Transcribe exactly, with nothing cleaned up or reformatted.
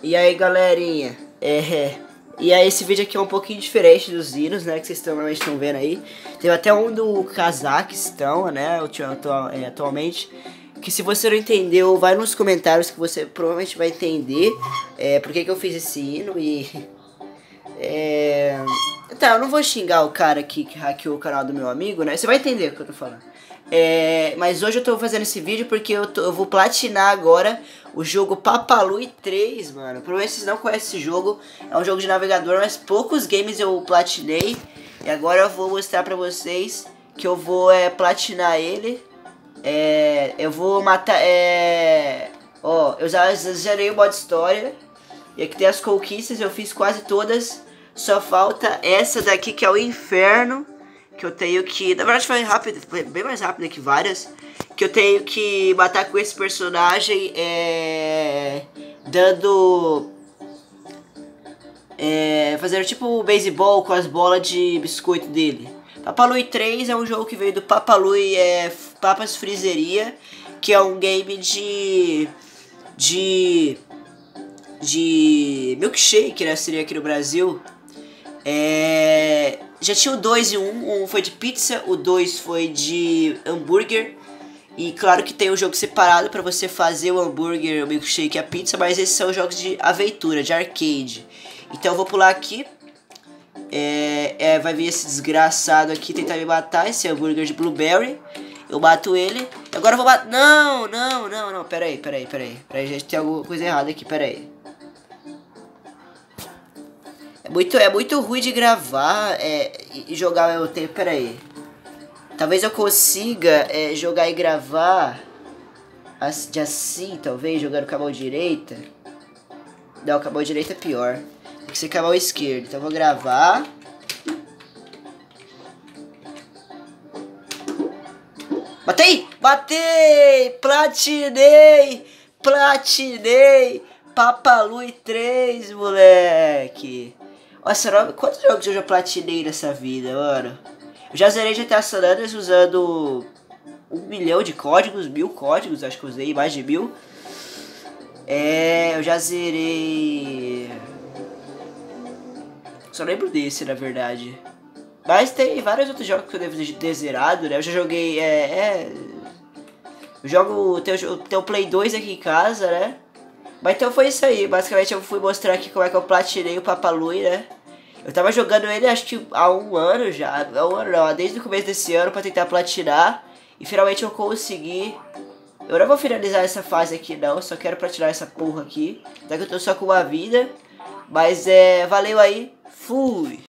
E aí, galerinha, é... E aí, esse vídeo aqui é um pouquinho diferente dos hinos, né, que vocês normalmente estão vendo aí. Teve até um do Cazaquistão, né, atualmente. Que se você não entendeu, vai nos comentários que você provavelmente vai entender é, por que que eu fiz esse hino e... É... Tá, eu não vou xingar o cara aqui que hackeou o canal do meu amigo, né, você vai entender o que eu tô falando. É, mas hoje eu tô fazendo esse vídeo porque eu, tô, eu vou platinar agora o jogo Papalui três, mano. Provavelmente vocês não conhecem esse jogo. É um jogo de navegador, mas poucos games eu platinei. E agora eu vou mostrar pra vocês que eu vou é, platinar ele. É, eu vou matar... É, ó, eu já zerei o modo história. E aqui tem as conquistas, eu fiz quase todas. Só falta essa daqui que é o inferno. Que eu tenho que... Na verdade foi rápido, foi bem mais rápido que várias. Que eu tenho que matar com esse personagem é... Dando... É... Fazendo tipo beisebol com as bolas de biscoito dele. Papalui três é um jogo que veio do Papalui é... Papas Frizeria. Que é um game de... De... De... Milkshake, né? Seria aqui no Brasil. É... Já tinha o dois e o um, um foi de pizza, o dois foi de hambúrguer. E claro que tem um jogo separado para você fazer o hambúrguer, o milkshake e a pizza, mas esses são jogos de aventura, de arcade. Então eu vou pular aqui. É, é, vai vir esse desgraçado aqui tentar me matar, esse hambúrguer de blueberry. Eu mato ele. Agora eu vou matar... Não, não, não, não, peraí, peraí, peraí. Peraí, gente, tem alguma coisa errada aqui, peraí. É muito, é muito ruim de gravar é, e jogar ao mesmo tempo. Pera aí. Talvez eu consiga é, jogar e gravar de assim, talvez, jogando com a mão direita. Não, com a mão direita é pior. Tem que ser com a mão esquerda. Então eu vou gravar. Matei! Matei! Platinei! Platinei! Papalui três, moleque! Nossa, quantos jogos eu já platinei nessa vida, mano? Eu já zerei G T A San Andreas usando um milhão de códigos, mil códigos, acho que eu usei mais de mil. É, eu já zerei... Só lembro desse, na verdade. Mas tem vários outros jogos que eu devo ter zerado, né? Eu já joguei, é... é... Eu jogo, tem, tem o Play dois aqui em casa, né? Mas então foi isso aí, basicamente eu fui mostrar aqui como é que eu platinei o Papalui, né? Eu tava jogando ele acho que há um ano já, há um ano não, desde o começo desse ano pra tentar platinar. E finalmente eu consegui. Eu não vou finalizar essa fase aqui não, só quero platinar essa porra aqui. Até que eu tô só com uma vida. Mas é, valeu aí, fui!